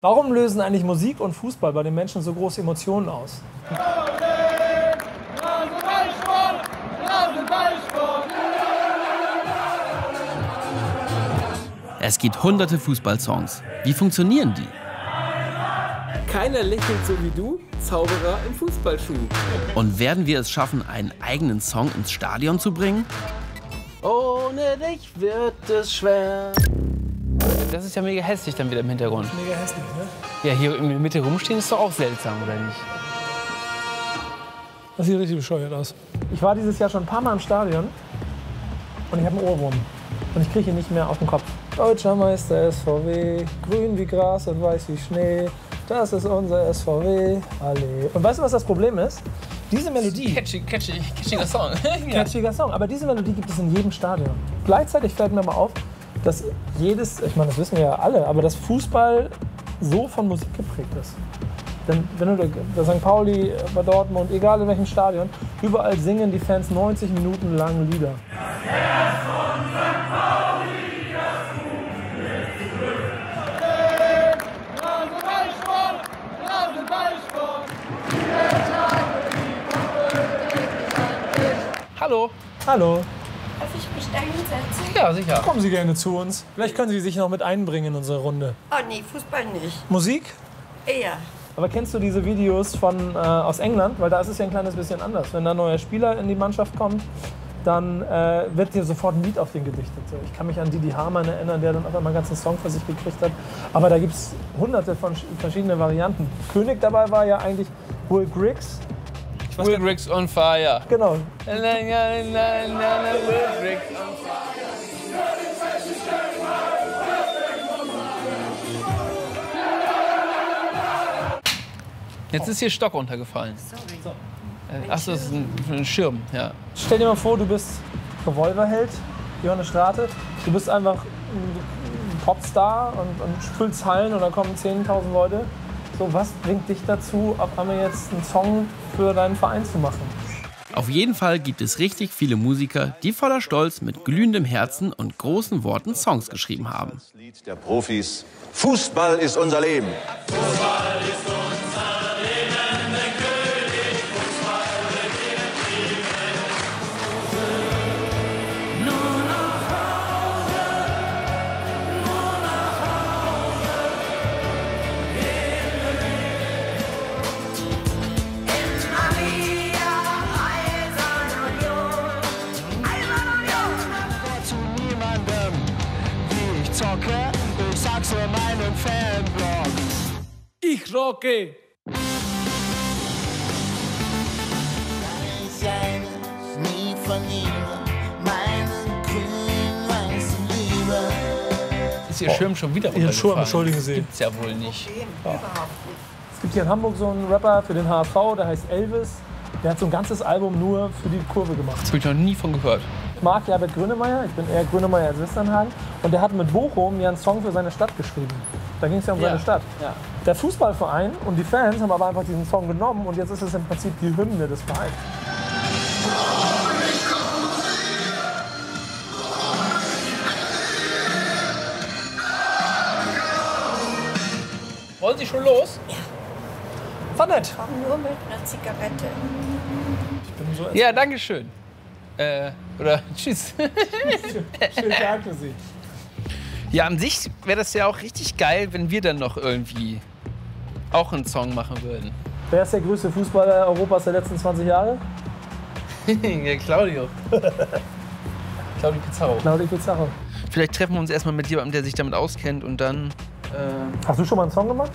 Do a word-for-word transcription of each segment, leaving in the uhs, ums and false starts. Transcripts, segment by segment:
Warum lösen eigentlich Musik und Fußball bei den Menschen so große Emotionen aus? Es gibt hunderte Fußballsongs. Wie funktionieren die? Keiner lächelt so wie du, Zauberer im Fußballschuh. Und werden wir es schaffen, einen eigenen Song ins Stadion zu bringen? Ohne dich wird es schwer. Das ist ja mega hässlich dann wieder im Hintergrund. Mega hässlich, ne? Ja, hier in der Mitte rumstehen ist doch auch seltsam, oder nicht? Das sieht richtig bescheuert aus. Ich war dieses Jahr schon ein paar Mal im Stadion und ich habe einen Ohrwurm. Und ich kriege ihn nicht mehr aus dem Kopf. Deutscher Meister S V W, grün wie Gras und weiß wie Schnee. Das ist unser S V W, alle. Und weißt du, was das Problem ist? Diese Melodie... Catchy, catchy, catchiger Song. Catchiger Song, aber diese Melodie gibt es in jedem Stadion. Gleichzeitig fällt mir mal auf, dass jedes, ich meine, das wissen wir ja alle, aber dass Fußball so von Musik geprägt ist. Denn wenn du bei Sankt Pauli, bei Dortmund, egal in welchem Stadion, überall singen die Fans neunzig Minuten lang Lieder. Hallo. Hallo. Darf ich mich da hinsetzen? Ja, sicher. Kommen Sie gerne zu uns. Vielleicht können Sie sich noch mit einbringen in unsere Runde. Oh nee, Fußball nicht. Musik? Eher. Aber kennst du diese Videos von, äh, aus England? Weil da ist es ja ein kleines bisschen anders. Wenn da ein neuer Spieler in die Mannschaft kommt, dann äh, wird dir sofort ein Lied auf den gedichtet. So, ich kann mich an Didi Hamann erinnern, der dann auf einmal einen ganzen Song für sich gekriegt hat. Aber da gibt es hunderte von verschiedenen Varianten. König dabei war ja eigentlich Will Griggs. Will Griggs on fire. Genau. Will Griggs on fire. Jetzt ist hier Stock runtergefallen. Sorry. Achso, das ist ein, ein Schirm, ja. Stell dir mal vor, du bist Revolverheld, Johannes Strate. Du bist einfach ein Popstar und, und füllst Hallen und da kommen zehntausend Leute. So, was bringt dich dazu, auf einmal jetzt einen Song für deinen Verein zu machen? Auf jeden Fall gibt es richtig viele Musiker, die voller Stolz mit glühendem Herzen und großen Worten Songs geschrieben haben. Das Lied der Profis. Fußball ist unser Leben. Fußball ist unser Leben, der König. Fußball regiert die Welt. Nur nach Hause, nur nach Hause gehen wir nicht. In Maria, Eisern Union, Eisern Union. Zu niemandem, wie ich zocke, ich sag's in meinem Fanblog. Ich rocke! Ich eines nie verliere, meinen grün-weißen Liebe. Ist Ihr Schirm schon wieder Ihr Schirm, runtergefallen? entschuldigen Sie. Gibt's ja wohl nicht. Überhaupt nicht. Es gibt hier in Hamburg so einen Rapper für den H S V, der heißt Elvis. Der hat so ein ganzes Album nur für die Kurve gemacht. Das habe ich noch nie von gehört. Ich mag Herbert Grönemeyer, ich bin eher Grönemeyer als Westernhagen. Und der hat mit Bochum ja einen Song für seine Stadt geschrieben. Da ging es ja um Ja. seine Stadt. Ja. Der Fußballverein und die Fans haben aber einfach diesen Song genommen und jetzt ist es im Prinzip die Hymne des Vereins. Wollen Sie schon los? War nett. Komm nur mit einer Zigarette. Ich bin so Ja, danke schön. Äh, oder tschüss. Schönen Tag für Sie. Ja, an sich wäre das ja auch richtig geil, wenn wir dann noch irgendwie auch einen Song machen würden. Wer ist der größte Fußballer Europas der letzten zwanzig Jahre? Ja, Claudio. Claudio Pizarro. Claudio Pizarro. Vielleicht treffen wir uns erstmal mit jemandem, der sich damit auskennt und dann... Äh, Hast du schon mal einen Song gemacht?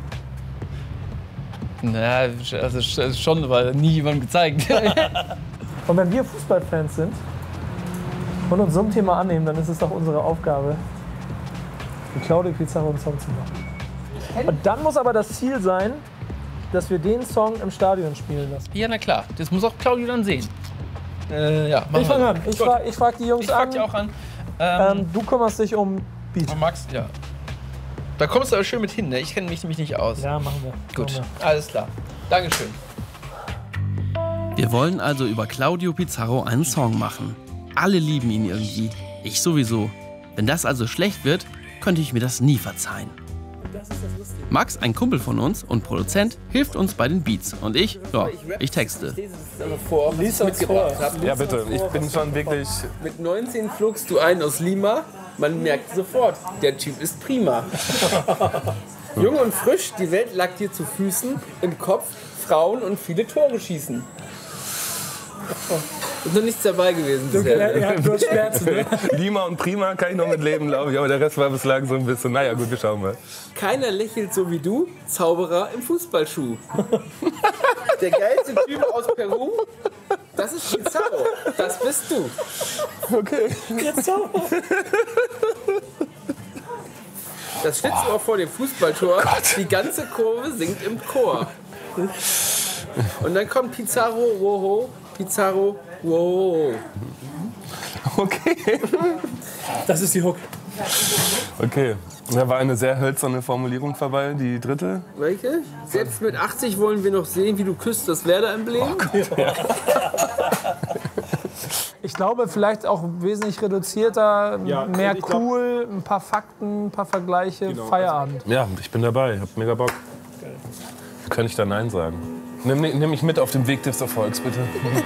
na, also sch- schon, aber nie jemandem gezeigt. Und wenn wir Fußballfans sind und uns so ein Thema annehmen, dann ist es doch unsere Aufgabe, mit Claudio Pizarro einen Song zu machen. Und dann muss aber das Ziel sein, dass wir den Song im Stadion spielen lassen. Ja, na klar. Das muss auch Claudio dann sehen. Äh, ja, machen Ich fange wir. an. Ich Gut. frage ich frag die Jungs Ich frag an. dich auch an. Ähm, Ähm, du kümmerst dich um Beat. oh, Max, ja. Da kommst du aber schön mit hin, ne? Ich kenne mich nämlich nicht aus. Ja, machen wir. Gut, Machen alles klar. Dankeschön. Wir wollen also über Claudio Pizarro einen Song machen. Alle lieben ihn irgendwie. Ich sowieso. Wenn das also schlecht wird, könnte ich mir das nie verzeihen. Max, ein Kumpel von uns und Produzent, hilft uns bei den Beats. Und ich, ja, ich texte. Lies uns vor. Ja, bitte. Ich bin schon wirklich... Mit neunzehn flugst du einen aus Lima. Man merkt sofort, der Typ ist prima. Jung und frisch, die Welt lag dir zu Füßen. Im Kopf Frauen und viele Tore schießen. Ist noch nichts dabei gewesen bisher. Ja, du hast Schmerzen, ne? Lima und Prima kann ich noch mitleben, glaube ich. Aber der Rest war bislang so ein bisschen... Naja, gut, wir schauen mal. Keiner lächelt so wie du, Zauberer im Fußballschuh. Der geilste Typ aus Peru, das ist Pizarro. Das bist du. Okay. Jetzt auch. Das Schlitzohr vor dem Fußballtor, die ganze Kurve singt im Chor. Und dann kommt Pizarro, woho, Pizarro, woho. Okay. Das ist die Hook. Okay. Da war eine sehr hölzerne Formulierung vorbei, die dritte. Welche? Selbst mit achtzig wollen wir noch sehen, wie du küsst das Werder-Emblem. Ich glaube, vielleicht auch wesentlich reduzierter, Ja, mehr ich glaub- cool, ein paar Fakten, ein paar Vergleiche, Feierabend. Ja, ich bin dabei. Hab mega Bock. Könnte ich da Nein sagen? Nimm, nimm mich mit auf den Weg des Erfolgs, bitte.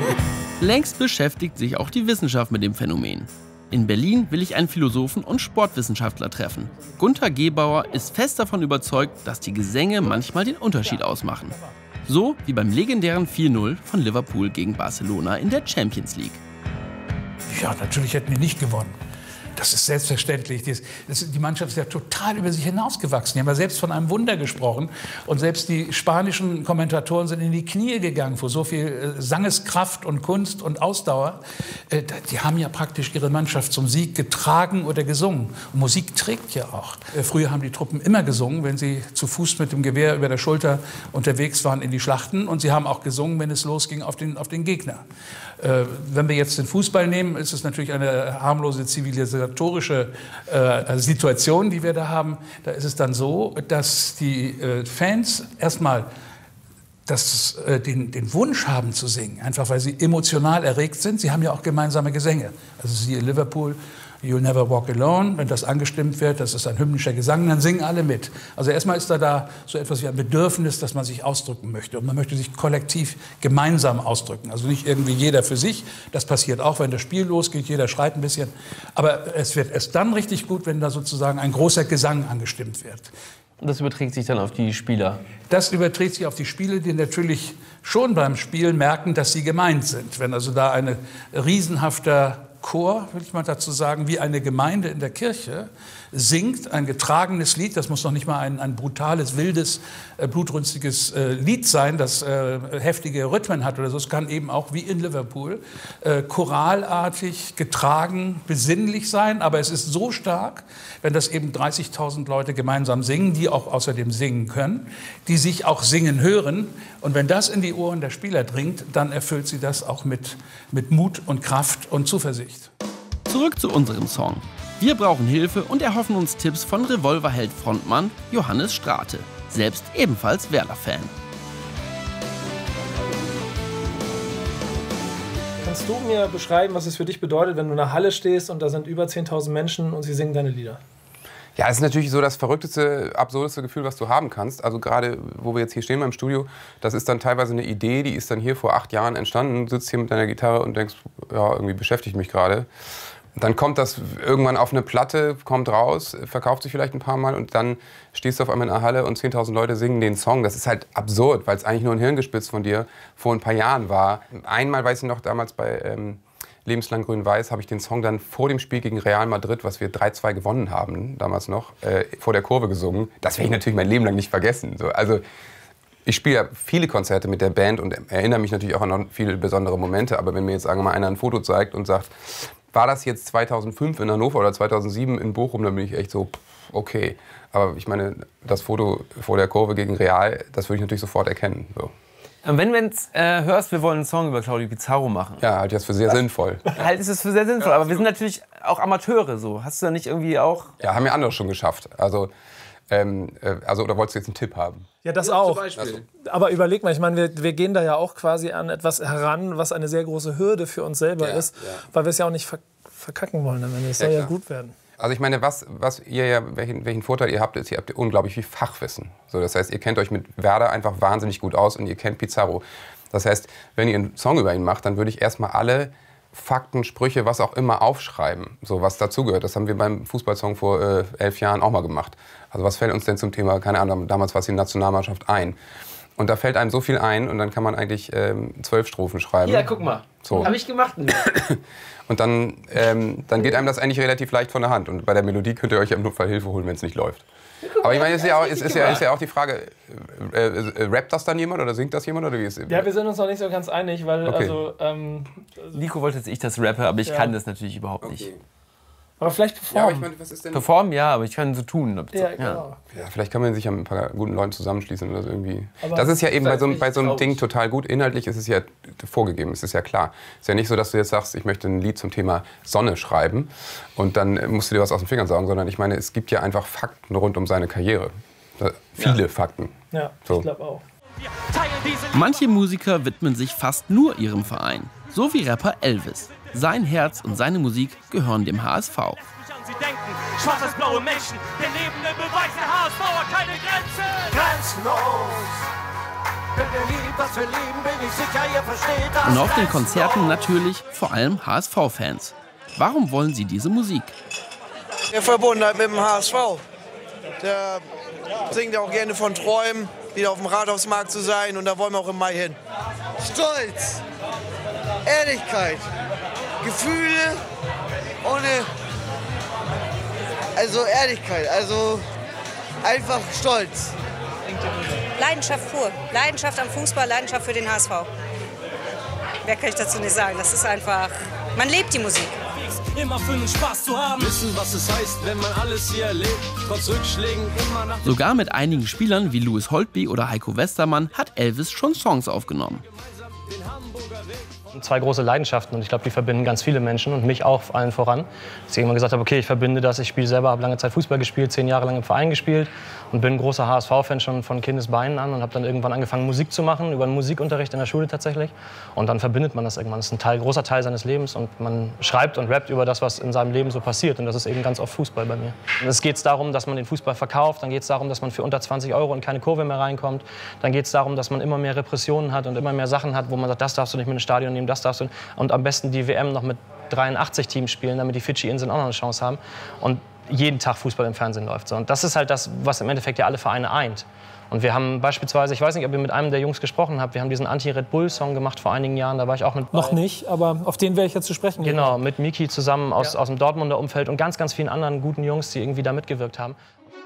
Längst beschäftigt sich auch die Wissenschaft mit dem Phänomen. In Berlin will ich einen Philosophen und Sportwissenschaftler treffen. Gunther Gebauer ist fest davon überzeugt, dass die Gesänge manchmal den Unterschied ausmachen. So wie beim legendären vier null von Liverpool gegen Barcelona in der Champions League. Ja, natürlich hätten wir nicht gewonnen. Das ist selbstverständlich. Das, das, die Mannschaft ist ja total über sich hinausgewachsen. Die haben ja selbst von einem Wunder gesprochen. Und selbst die spanischen Kommentatoren sind in die Knie gegangen vor so viel äh, Sangeskraft und Kunst und Ausdauer. Äh, die haben ja praktisch ihre Mannschaft zum Sieg getragen oder gesungen. Und Musik trägt ja auch. Äh, früher haben die Truppen immer gesungen, wenn sie zu Fuß mit dem Gewehr über der Schulter unterwegs waren in die Schlachten. Und sie haben auch gesungen, wenn es losging auf den, auf den Gegner. Äh, wenn wir jetzt den Fußball nehmen, ist es natürlich eine harmlose zivilisatorische äh, Situation, die wir da haben. Da ist es dann so, dass die äh, Fans erstmal das, äh, den, den Wunsch haben zu singen, einfach weil sie emotional erregt sind. Sie haben ja auch gemeinsame Gesänge. Also siehe Liverpool, You'll Never Walk Alone, wenn das angestimmt wird, das ist ein hymnischer Gesang, dann singen alle mit. Also erstmal ist da, da so etwas wie ein Bedürfnis, dass man sich ausdrücken möchte. Und man möchte sich kollektiv gemeinsam ausdrücken. Also nicht irgendwie jeder für sich. Das passiert auch, wenn das Spiel losgeht, jeder schreit ein bisschen. Aber es wird erst dann richtig gut, wenn da sozusagen ein großer Gesang angestimmt wird. Und das überträgt sich dann auf die Spieler? Das überträgt sich auf die Spieler, die natürlich schon beim Spielen merken, dass sie gemeint sind. Wenn also da ein riesenhafter Chor, will ich mal dazu sagen, wie eine Gemeinde in der Kirche, singt ein getragenes Lied. Das muss noch nicht mal ein, ein brutales, wildes, äh, blutrünstiges äh, Lied sein, das äh, heftige Rhythmen hat oder so. Es kann eben auch wie in Liverpool äh, choralartig, getragen, besinnlich sein. Aber es ist so stark, wenn das eben dreißigtausend Leute gemeinsam singen, die auch außerdem singen können, die sich auch singen hören. Und wenn das in die Ohren der Spieler dringt, dann erfüllt sie das auch mit, mit Mut und Kraft und Zuversicht. Zurück zu unserem Song. Wir brauchen Hilfe und erhoffen uns Tipps von Revolverheld-Frontmann Johannes Strate, selbst ebenfalls Werder-Fan. Kannst du mir beschreiben, was es für dich bedeutet, wenn du in einer Halle stehst und da sind über zehntausend Menschen und sie singen deine Lieder? Ja, es ist natürlich so das verrückteste, absurdeste Gefühl, was du haben kannst. Also gerade, wo wir jetzt hier stehen beim Studio, das ist dann teilweise eine Idee, die ist dann hier vor acht Jahren entstanden. Du sitzt hier mit deiner Gitarre und denkst, ja, irgendwie beschäftigt mich gerade. Dann kommt das irgendwann auf eine Platte, kommt raus, verkauft sich vielleicht ein paar Mal und dann stehst du auf einmal in einer Halle und zehntausend Leute singen den Song. Das ist halt absurd, weil es eigentlich nur ein Hirngespitz von dir vor ein paar Jahren war. Einmal, weiß ich noch, damals bei ähm, Lebenslang Grün-Weiß habe ich den Song dann vor dem Spiel gegen Real Madrid, was wir drei zwei gewonnen haben, damals noch, äh, vor der Kurve gesungen. Das werde ich natürlich mein Leben lang nicht vergessen. So, also ich spiele ja viele Konzerte mit der Band und erinnere mich natürlich auch an viele besondere Momente. Aber wenn mir jetzt, sagen wir mal, einer ein Foto zeigt und sagt, war das jetzt zweitausendfünf in Hannover oder zweitausendsieben in Bochum, dann bin ich echt so, okay. Aber ich meine, das Foto vor der Kurve gegen Real, das würde ich natürlich sofort erkennen. So. Wenn du jetzt äh, hörst, wir wollen einen Song über Claudio Pizarro machen. Ja, halte ich das für sehr sinnvoll. Halt ist es für sehr sinnvoll, aber wir sind natürlich auch Amateure so. Hast du da nicht irgendwie auch... Ja, haben ja andere schon geschafft. Also, ähm, äh, also oder wolltest du jetzt einen Tipp haben? Ja, das auch. Zum Beispiel. Aber überleg mal, ich meine, wir, wir gehen da ja auch quasi an etwas heran, was eine sehr große Hürde für uns selber Ja, ist, ja. weil wir es ja auch nicht ver verkacken wollen am Ende. Es soll Ja, ja, klar. gut werden. Also ich meine, was, was ihr ja, welchen, welchen Vorteil ihr habt, ist, ihr habt unglaublich viel Fachwissen. So, das heißt, ihr kennt euch mit Werder einfach wahnsinnig gut aus und ihr kennt Pizarro. Das heißt, wenn ihr einen Song über ihn macht, dann würde ich erstmal alle Fakten, Sprüche, was auch immer aufschreiben, so was dazugehört. Das haben wir beim Fußballsong vor äh, elf Jahren auch mal gemacht. Also was fällt uns denn zum Thema, keine Ahnung, damals war es die Nationalmannschaft ein. Und da fällt einem so viel ein und dann kann man eigentlich ähm, zwölf Strophen schreiben. Ja, guck mal. So. Habe ich gemacht. Und dann, ähm, dann geht einem das eigentlich relativ leicht von der Hand. Und bei der Melodie könnt ihr euch im Notfall Hilfe holen, wenn es nicht läuft. Aber ich meine, es ist ja auch, es ist ja, ist ja auch die Frage, äh, äh, rappt das dann jemand oder singt das jemand? Oder wie ist, ja, wir sind uns noch nicht so ganz einig, weil okay. also... Ähm, Nico wollte, dass ich das rappe, aber ich ja. kann das natürlich überhaupt okay. nicht. Aber vielleicht performen. Ja, aber ich meine, was ist denn Performen, ja, aber ich kann so tun. Ja, genau. Ja, vielleicht kann man sich ja mit ein paar guten Leuten zusammenschließen oder so irgendwie. Aber das ist ja eben bei so, bei so einem traurig. Ding total gut. Inhaltlich ist es ja vorgegeben, es ist ja klar. Es ist ja nicht so, dass du jetzt sagst, ich möchte ein Lied zum Thema Sonne schreiben und dann musst du dir was aus den Fingern saugen, sondern ich meine, es gibt ja einfach Fakten rund um seine Karriere. Viele ja. Fakten. Ja, so. ich glaube auch. Manche Musiker widmen sich fast nur ihrem Verein. So wie Rapper Elvis. Sein Herz und seine Musik gehören dem H S V. Sie denken, schwarz-blaue Menschen, der lebende Beweis, der H S V hat keine Grenzen. Grenzenlos. Wenn ihr liebt, was wir lieben, bin ich sicher, ihr versteht das. Und auf den Konzerten natürlich vor allem H S V-Fans. Warum wollen sie diese Musik? Der Verbundenheit mit dem H S V. Der singt auch gerne von Träumen, wieder auf dem Rathausmarkt zu sein und da wollen wir auch im Mai hin. Stolz, Ehrlichkeit, Gefühle ohne, also Ehrlichkeit, also einfach Stolz. Leidenschaft pur, Leidenschaft am Fußball, Leidenschaft für den H S V. Mehr kann ich dazu nicht sagen, das ist einfach, man lebt die Musik. Immer für den Spaß zu haben. Wissen, was es heißt, wenn man alles hier erlebt. Trotz Rückschlägen immer nach. Sogar mit einigen Spielern wie Louis Holtby oder Heiko Westermann hat Elvis schon Songs aufgenommen. Zwei große Leidenschaften und ich glaube, die verbinden ganz viele Menschen und mich auch allen voran. Dass ich irgendwann gesagt habe, okay, ich verbinde das, ich spiele selber, habe lange Zeit Fußball gespielt, zehn Jahre lang im Verein gespielt und bin ein großer H S V-Fan schon von Kindesbeinen an und habe dann irgendwann angefangen Musik zu machen, über einen Musikunterricht in der Schule tatsächlich. Und dann verbindet man das irgendwann. Das ist ein Teil, großer Teil seines Lebens und man schreibt und rappt über das, was in seinem Leben so passiert und das ist eben ganz oft Fußball bei mir. Und es geht darum, dass man den Fußball verkauft, dann geht es darum, dass man für unter zwanzig Euro in keine Kurve mehr reinkommt, dann geht es darum, dass man immer mehr Repressionen hat und immer mehr Sachen hat, wo man sagt, das darfst du nicht mit ins Stadion nehmen, das darfst du nicht. Und am besten die W M noch mit dreiundachtzig Teams spielen, damit die Fidschi-Inseln auch noch eine Chance haben. Und jeden Tag Fußball im Fernsehen läuft. Und das ist halt das, was im Endeffekt ja alle Vereine eint. Und wir haben beispielsweise, ich weiß nicht, ob ihr mit einem der Jungs gesprochen habt, wir haben diesen Anti-Red Bull-Song gemacht vor einigen Jahren, da war ich auch mit. Noch nicht, aber auf den werde ich jetzt zu sprechen. Genau, mit Miki zusammen aus, ja. aus dem Dortmunder Umfeld und ganz, ganz vielen anderen guten Jungs, die irgendwie da mitgewirkt haben.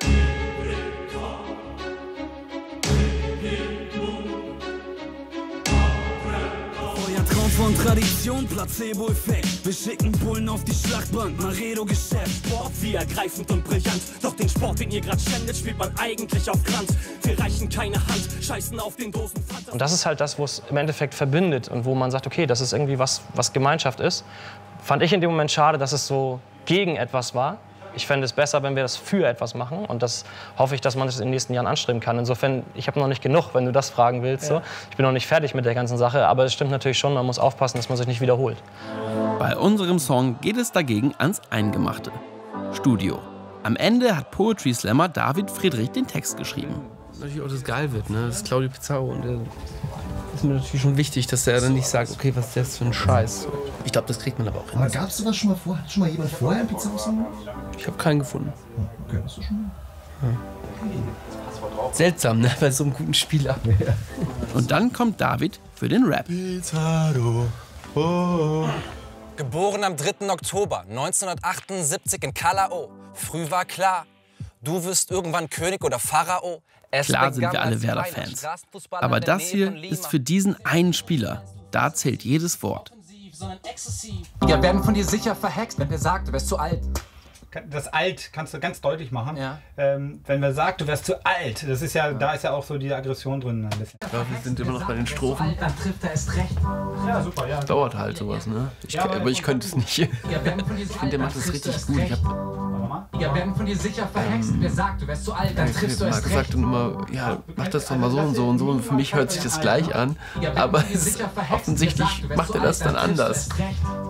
Von Tradition, Placebo-Effekt. Wir schicken Bullen auf die Schlachtbank, Maredo-Geschäft. Sport, wie ergreifend und brillant. Doch den Sport, den ihr grad schändet, spielt man eigentlich auf Glanz. Wir reichen keine Hand, scheißen auf den Dosen. Und das ist halt das, wo es im Endeffekt verbindet und wo man sagt, okay, das ist irgendwie was, was Gemeinschaft ist. Fand ich in dem Moment schade, dass es so gegen etwas war. Ich fände es besser, wenn wir das für etwas machen. Und das hoffe ich, dass man das in den nächsten Jahren anstreben kann. Insofern, ich habe noch nicht genug, wenn du das fragen willst. Ja. So. Ich bin noch nicht fertig mit der ganzen Sache. Aber es stimmt natürlich schon, man muss aufpassen, dass man sich nicht wiederholt. Bei unserem Song geht es dagegen ans Eingemachte. Studio. Am Ende hat Poetry Slammer David Friedrich den Text geschrieben. Natürlich auch das geil wird, ne? Das ist Claudio Pizarro. Und der ist mir natürlich schon wichtig, dass der dann nicht sagt, okay, was ist das für ein Scheiß. Ich glaube, das kriegt man aber auch hin. Aber gab es sowas schon mal vor? Hat schon mal jemand vorher einen Pizarro-Song gemacht? Ich habe keinen gefunden. Okay, hast du schon mal? Ja. Seltsam, ne? Bei so einem guten Spieler. Und dann kommt David für den Rap. Pizarro, oh. Geboren am dritten Oktober neunzehnhundertachtundsiebzig in Kalao. Früh war klar, du wirst irgendwann König oder Pharao. Es Klar sind wir alle Werder-Fans. Aber das hier ist für diesen einen Spieler. Da zählt jedes Wort. Wir werden von dir sicher verhext, wenn wir sagen, du wärst zu alt. Das alt kannst du ganz deutlich machen. Ja. Ähm, wenn man sagt, du wärst zu alt, das ist ja, ja, da ist ja auch so die Aggression drin ein bisschen. Ich glaube, wir sind immer noch bei den Strophen. Dann trifft er es recht. Ja, super, ja. Dauert halt sowas, ne? Ich, ja, aber, aber ich könnte es nicht. Ich finde, der macht das richtig gut. Ich hab, wir werden von dir sicher verhext. Wer sagt, du wärst zu alt, dann triffst du es recht. Ich habe gesagt immer, ja, mach das doch mal so und so und so. Und für mich hört sich das gleich an. Aber es, offensichtlich macht er das dann anders.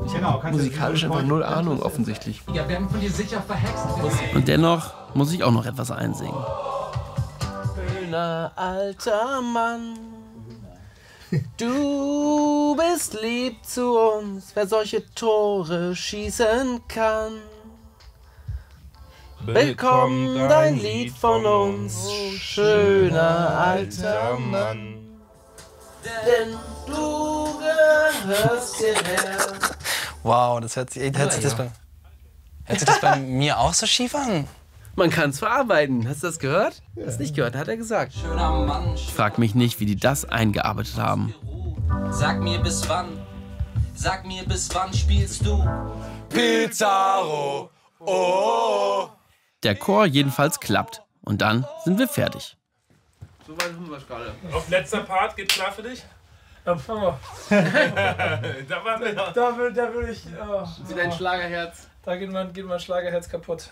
Genau, musikalisch einfach null Ahnung offensichtlich. Wir werden von dir sicher verhext. Und dennoch muss ich auch noch etwas einsingen. Schöner alter Mann, du bist lieb zu uns, wer solche Tore schießen kann. Bekomm dein Lied von uns, schöner alter Mann. Denn du gehörst hierher. Wow, das hört sich, hört sich, das, bei, hört sich das bei mir auch so schief an? Man kann es verarbeiten. Hast du das gehört? Ja. Hast du nicht gehört, hat er gesagt. Schöner Mann. Frag mich nicht, wie die das eingearbeitet haben. Sag mir bis wann, sag mir bis wann spielst du Pizarro, oh. Der Chor jedenfalls klappt. Und dann sind wir fertig. So weit haben wir es gerade. Auf letzter Part, geht klar für dich? Ja, da, war da, will, da will ich... Oh, Sieht ein Schlagerherz. Da geht mein, geht mein Schlagerherz kaputt.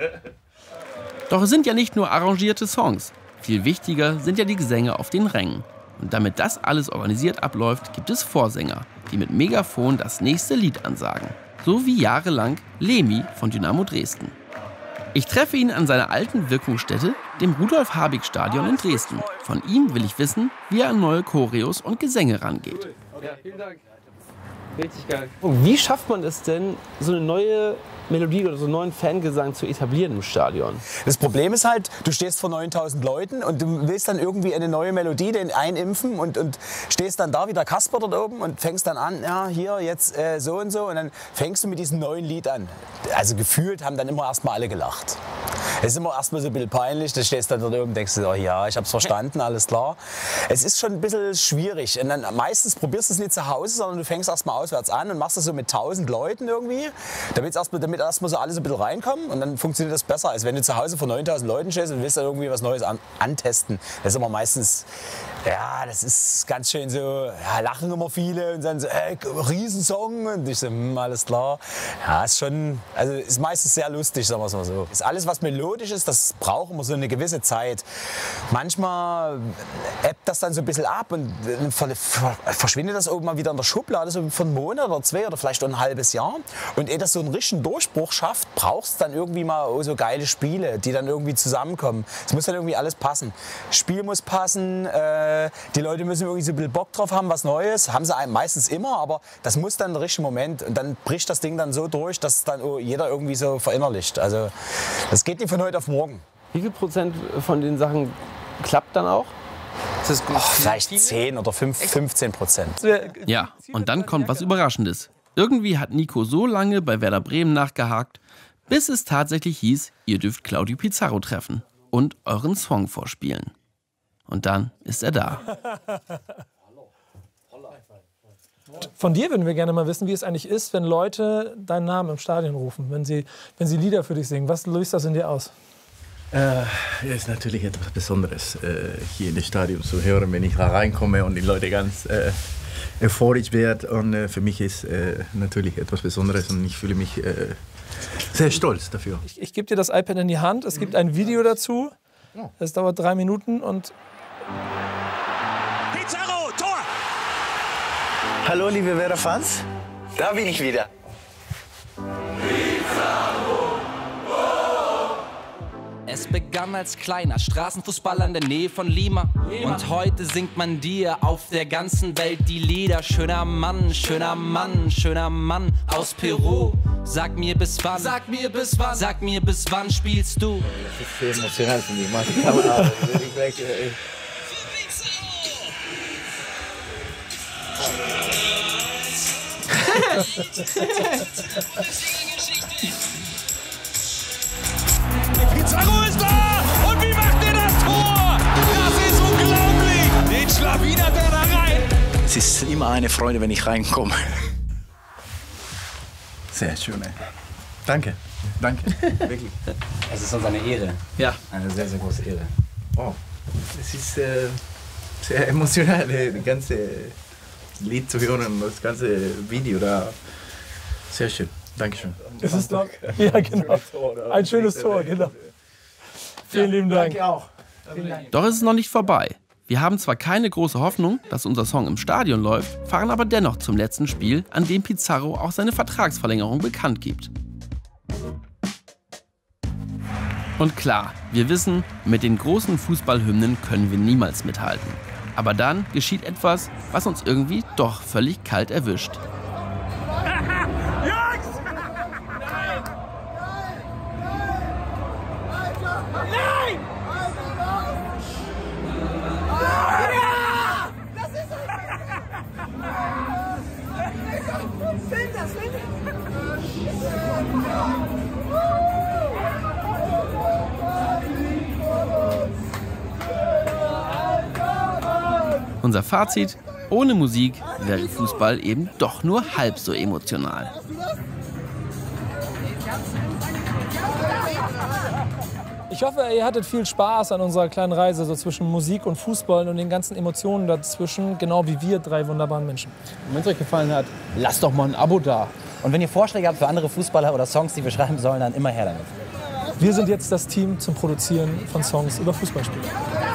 Doch es sind ja nicht nur arrangierte Songs. Viel wichtiger sind ja die Gesänge auf den Rängen. Und damit das alles organisiert abläuft, gibt es Vorsänger, die mit Megafon das nächste Lied ansagen. So wie jahrelang Lemi von Dynamo Dresden. Ich treffe ihn an seiner alten Wirkungsstätte, dem Rudolf-Habig-Stadion in Dresden. Von ihm will ich wissen, wie er an neue Choreos und Gesänge rangeht. Ja, vielen Dank. Richtig geil. Und wie schafft man es denn, so eine neue Melodie oder so einen neuen Fangesang zu etablieren im Stadion? Das Problem ist halt, du stehst vor neuntausend Leuten und du willst dann irgendwie eine neue Melodie den einimpfen und, und stehst dann da wie der Kasper dort oben und fängst dann an, ja, hier, jetzt äh, so und so und dann fängst du mit diesem neuen Lied an. Also gefühlt haben dann immer erst mal alle gelacht. Es ist immer erst mal so ein bisschen peinlich, du stehst dann dort oben und denkst, oh, ja, ich hab's verstanden, alles klar. Es ist schon ein bisschen schwierig und dann meistens probierst du es nicht zu Hause, sondern du fängst erst mal auswärts an und machst das so mit tausend Leuten irgendwie, damit erst mal, damit erst mal so alle so ein bisschen reinkommen und dann funktioniert das besser, als wenn du zu Hause vor neuntausend Leuten stehst und willst dann irgendwie was Neues an, antesten. Das ist immer meistens, ja, das ist ganz schön so, ja, lachen immer viele und dann so, ey, Riesensong und ich so, hm, alles klar. Ja, ist schon, also ist meistens sehr lustig, sagen wir es mal so. Ist alles, was melodisch ist, das braucht immer so eine gewisse Zeit. Manchmal ebbt das dann so ein bisschen ab und verschwindet das irgendwann wieder in der Schublade, so für einen Monat oder zwei oder vielleicht auch ein halbes Jahr. Und ehe das so einen richtigen Durchbruch schafft, brauchst du dann irgendwie mal so geile Spiele, die dann irgendwie zusammenkommen. Es muss dann irgendwie alles passen. Spiel muss passen, äh, die Leute müssen irgendwie so ein bisschen Bock drauf haben, was Neues. Haben sie meistens immer, aber das muss dann der richtige Moment. Und dann bricht das Ding dann so durch, dass es dann jeder irgendwie so verinnerlicht. Also das geht nicht von heute auf morgen. Wie viel Prozent von den Sachen klappt dann auch? Ist das gut? Oh, vielleicht zehn oder fünfzehn Prozent. Ja, und dann kommt was Überraschendes. Irgendwie hat Nico so lange bei Werder Bremen nachgehakt, bis es tatsächlich hieß, ihr dürft Claudio Pizarro treffen und euren Song vorspielen. Und dann ist er da. Von dir würden wir gerne mal wissen, wie es eigentlich ist, wenn Leute deinen Namen im Stadion rufen, wenn sie, wenn sie Lieder für dich singen. Was löst das in dir aus? Äh, es ist natürlich etwas Besonderes, äh, hier in das Stadion zu hören, wenn ich da reinkomme und die Leute ganz äh, euphorisch werden. Und äh, für mich ist äh, natürlich etwas Besonderes und ich fühle mich äh, sehr stolz dafür. Ich, ich gebe dir das iPad in die Hand. Es gibt ein Video dazu. Es dauert drei Minuten und... Pizarro, Tor! Hallo, liebe Werder-Fans. Da bin ich wieder. Es begann als kleiner Straßenfußballer in der Nähe von Lima. Und heute singt man dir auf der ganzen Welt die Lieder. Schöner Mann, schöner Mann, schöner Mann aus Peru. Sag mir bis wann, sag mir bis wann, sag mir bis wann spielst du? Das ist sehr emotional für mich. Mach die Kamera an. Pizarro ist da! Und wie macht er das Tor? Das ist unglaublich! Den schlawinert er da rein! Es ist immer eine Freude, wenn ich reinkomme. Sehr schön, ey. Danke. Danke. Wirklich. Es ist uns eine Ehre. Ja. Eine sehr, sehr große Ehre. Wow. Es ist äh, sehr emotional, das ganze Lied zu hören und das ganze Video da. Sehr schön. Dankeschön. Es ist doch, ja, genau. Ein schönes Tor, genau. Vielen lieben Dank. Doch es ist noch nicht vorbei. Wir haben zwar keine große Hoffnung, dass unser Song im Stadion läuft, fahren aber dennoch zum letzten Spiel, an dem Pizarro auch seine Vertragsverlängerung bekannt gibt. Und klar, wir wissen, mit den großen Fußballhymnen können wir niemals mithalten. Aber dann geschieht etwas, was uns irgendwie doch völlig kalt erwischt. Unser Fazit: Ohne Musik wäre Fußball eben doch nur halb so emotional. Ich hoffe, ihr hattet viel Spaß an unserer kleinen Reise so zwischen Musik und Fußball und den ganzen Emotionen dazwischen, genau wie wir drei wunderbaren Menschen. Wenn es euch gefallen hat, lasst doch mal ein Abo da. Und wenn ihr Vorschläge habt für andere Fußballer oder Songs, die wir schreiben sollen, dann immer her damit. Wir sind jetzt das Team zum Produzieren von Songs über Fußballspiele.